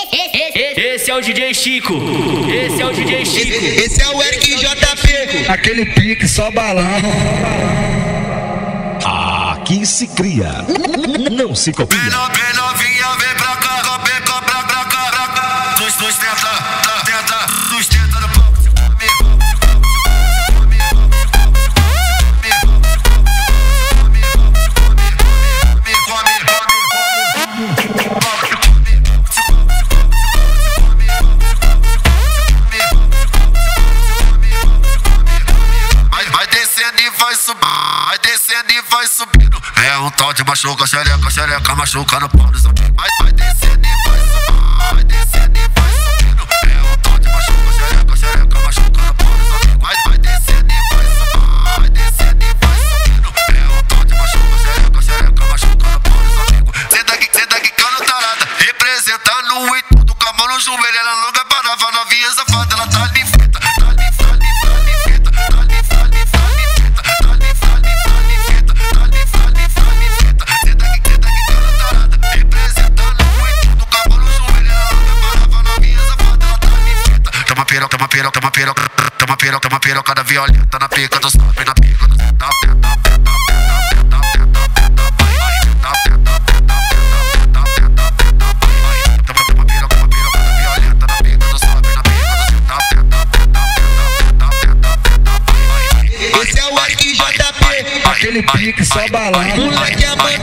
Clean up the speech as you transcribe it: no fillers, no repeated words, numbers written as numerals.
Esse é o DJ Chico. Esse é o DJ Chico. Esse é o Eric JP. Aquele pique só balão. Aqui se cria, não se copia. Vem novinha, vem pra cá, vem pra cá. Sustenta no palco. Vai descendo e vai subindo, vai descendo e vai subindo. É um tal de machuca, xereca, machuca no pau dos amigos. Vai descendo e vai subindo, vai descendo e vai subindo. É um tal de machuca, xereca, machuca no pau dos amigos. Vai descendo e vai subindo, vai descendo e vai subindo. É um tal de machuca, xereca, machuca no pau dos amigos. Senta aqui, cano tarada, representando o intuito. Com a mão no joelho, ela longa parava, novinha safada, ela tá ali feita, Toma piroca da violenta na pica do sobe, na pica do Esse é o Eric JP. Aquele pique só balão. moleque é